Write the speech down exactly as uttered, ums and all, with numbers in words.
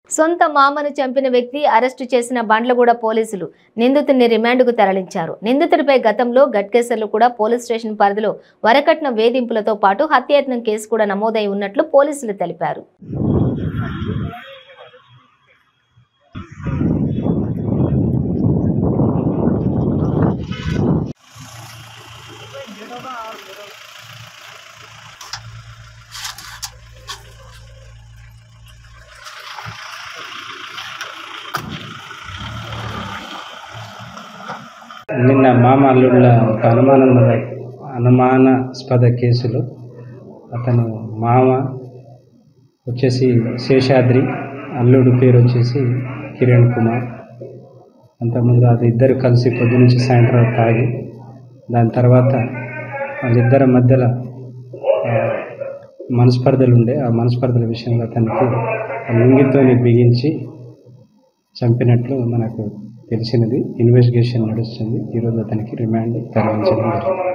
సొంత మామను చంపిన వ్యక్తి అరెస్టు చేసిన బండ్లగూడ పోలీసులు నిందితుడిని రిమాండ్కు తరలించారు. నిందితుడిపై గతంలో గట్కేసర్లు కూడా పోలీస్ స్టేషన్ పరిధిలో వరకట్న వేధింపులతో పాటు హత్యాయత్నం కేసు కూడా నమోదై ఉన్నట్లు పోలీసులు తెలిపారు. నిన్న మామ అల్లుళ్ళ ఒక అనుమానం అనుమానాస్పద కేసులో అతను మామ వచ్చేసి శేషాద్రి, అల్లుడు పేరు వచ్చేసి కిరణ్ కుమార్. అంతకుముందు అది ఇద్దరు కలిసి పొద్దు నుంచి సాయంత్రం తాగి దాని తర్వాత వాళ్ళిద్దరి మధ్యలో మనస్పర్ధలు ఉండే ఆ మనస్పర్ధల విషయంలో అతనికి లుంగితోని బిగించి చంపినట్లు మనకు తెలిసినది. ఇన్వెస్టిగేషన్ నడుస్తుంది. ఈరోజు అతనికి రిమాండ్ తరలించడం జరిగింది.